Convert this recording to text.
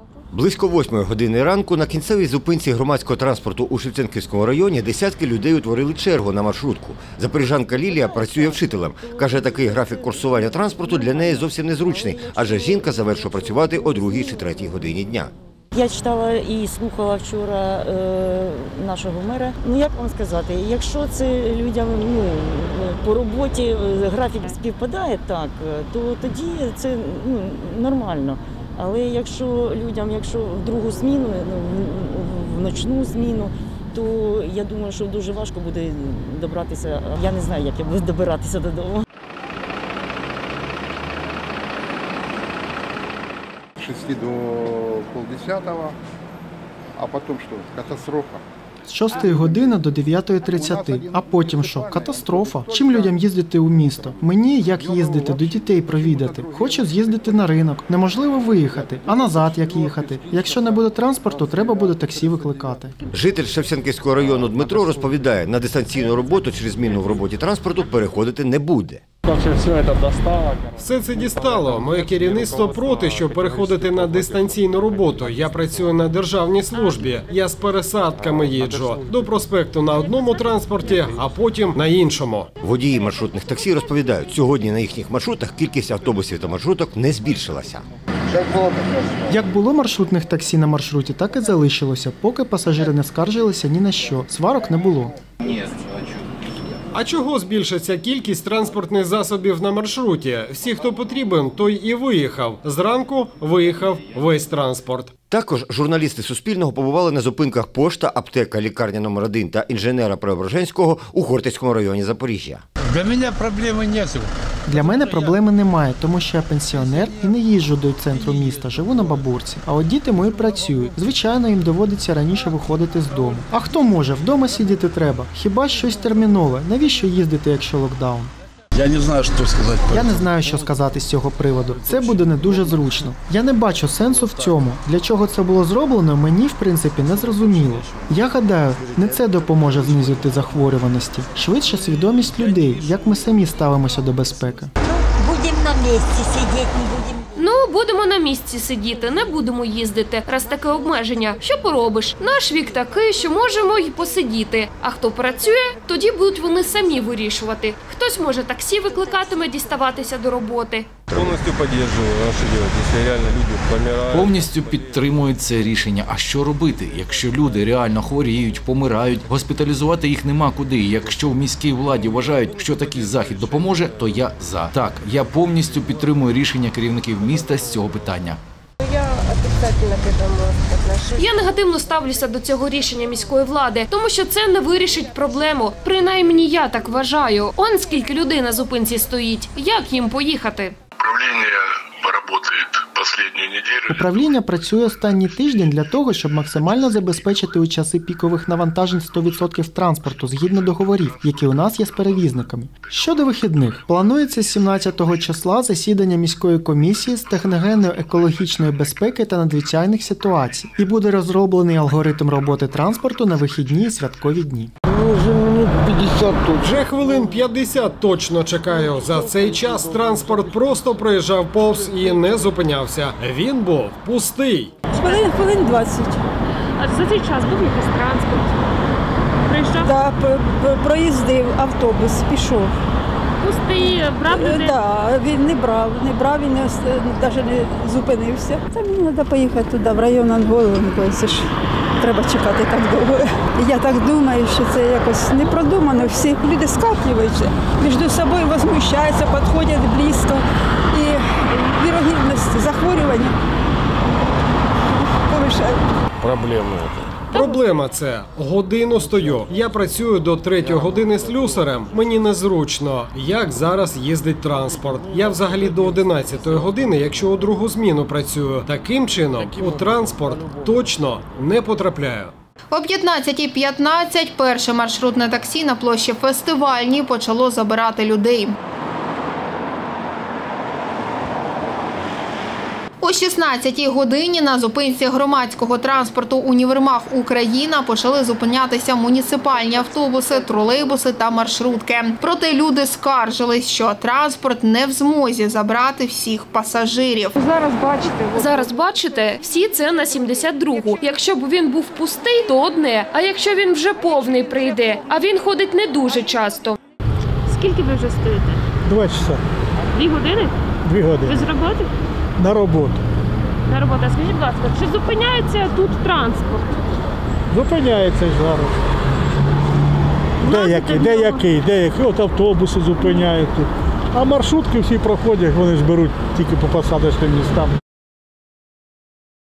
Близько 8 години ранку на кінцевій зупинці громадського транспорту у Шевченківському районі десятки людей утворили чергу на маршрутку. Запоріжанка Лілія працює вчителем. Каже, такий графік курсування транспорту для неї зовсім незручний, адже жінка завершує працювати о 2 чи 3 годині дня. Я читала і слухала вчора нашого мера. Як вам сказати, якщо це людям по роботі графік співпадає, так, то тоді це нормально. Але якщо людям, в другу зміну, в ночну зміну, то я думаю, що дуже важко буде добратися. Я не знаю, як я буду добиратися додому. С 6 до полдесятого, а потом что? Катастрофа. З 6 години до 9:30. А потім що? Катастрофа. Чим людям їздити у місто? Мені як їздити, до дітей провідати. Хочу з'їздити на ринок. Неможливо виїхати. А назад як їхати? Якщо не буде транспорту, треба буде таксі викликати. Житель Шевченківського району Дмитро розповідає, на дистанційну роботу через зміну в роботі транспорту переходити не буде. Все це дістало. Моє керівництво проти, щоб переходити на дистанційну роботу. Я працюю на державній службі. Я з пересадками їжджу. До проспекту на одному транспорті, а потім на іншому. Водії маршрутних таксі розповідають, сьогодні на їхніх маршрутах кількість автобусів та маршруток не збільшилася. Як було маршрутних таксі на маршруті, так і залишилося, поки пасажири не скаржилися ні на що. Сварок не було. А чого збільшиться кількість транспортних засобів на маршруті? Всі, хто потрібен, той і виїхав. Зранку виїхав весь транспорт. Також журналісти Суспільного побували на зупинках пошта, аптека, лікарня номер 1 та інженера Преображенського у Хортицькому районі Запоріжжя. Для мене проблеми немає. Для мене проблеми немає, тому що я пенсіонер і не їжджу до центру міста, живу на бабурці. А от діти мої працюють. Звичайно, їм доводиться раніше виходити з дому. А хто може? Вдома сидіти треба. Хіба щось термінове? Навіщо їздити, якщо локдаун? Я не знаю, що сказати. Я не знаю, що сказати з цього приводу. Це буде не дуже зручно. Я не бачу сенсу в цьому. Для чого це було зроблено, мені, в принципі, не зрозуміло. Я гадаю, не це допоможе знизити захворюваності. Швидше свідомість людей, як ми самі ставимося до безпеки. Будемо на місці сидіти, не будемо. Будемо на місці сидіти, не будемо їздити, раз таке обмеження. Що поробиш? Наш вік такий, що можемо й посидіти. А хто працює, тоді будуть вони самі вирішувати. Хтось може таксі викликатиме діставатися до роботи. Повністю підтримую, а що робити, якщо реально люди помирають. Повністю підтримую це рішення. А що робити, якщо люди реально хворіють, помирають, госпіталізувати їх нема куди. Якщо в міській владі вважають, що такий захід допоможе, то я за. Так, я повністю підтримую рішення керівників міста з цього питання. Я негативно ставлюся до цього рішення міської влади, тому що це не вирішить проблему. Принаймні я так вважаю. Он скільки людей на зупинці стоїть. Як їм поїхати? Управління працює останній тиждень для того, щоб максимально забезпечити у часи пікових навантажень 100% транспорту згідно договорів, які у нас є з перевізниками. Щодо вихідних, планується 17 числа засідання міської комісії з техногенної екологічної безпеки та надзвичайних ситуацій. І буде розроблений алгоритм роботи транспорту на вихідні і святкові дні. Вже хвилин 50 точно чекаю. За цей час транспорт просто проїжджав повз і не зупинявся. Він був пустий. Хвилин 20. А за цей час був якийсь транспорт? Приїжджав? Так, проїздив автобус, пішов. Пустий, брав людей? Так, він не брав, і навіть не зупинився. Та мені треба поїхати туди, в район Анголи, це ж треба чекати так довго. Я так думаю, що це якось не продумано. Всі люди скаплюються, між собою возмущаються, підходять близько. І вірогідність захворювання повишають. Проблема це. Годину стою. Я працюю до 3 години слюсарем. Мені незручно. Як зараз їздить транспорт? Я взагалі до 11 години, якщо у другу зміну працюю. Таким чином, у транспорт точно не потрапляю. О 15:15 перше маршрутне таксі на площі Фестивальній почало забирати людей. О О 16-й годині на зупинці громадського транспорту «Універмаг Україна» почали зупинятися муніципальні автобуси, тролейбуси та маршрутки. Проте люди скаржились, що транспорт не в змозі забрати всіх пасажирів. Зараз бачите, всі це на 72-гу. Якщо б він був пустий, то одне. А якщо він вже повний прийде, а він ходить не дуже часто. Скільки ви вже стоїте? 2 часа. 2 години? 2 години. Ви з роботи? На роботу. На роботу. А скажіть, будь ласка, чи зупиняється тут транспорт? Зупиняється ж зараз. Деякі. От автобуси зупиняють тут. А маршрутки всі проходять, вони ж беруть тільки по посадочним містам.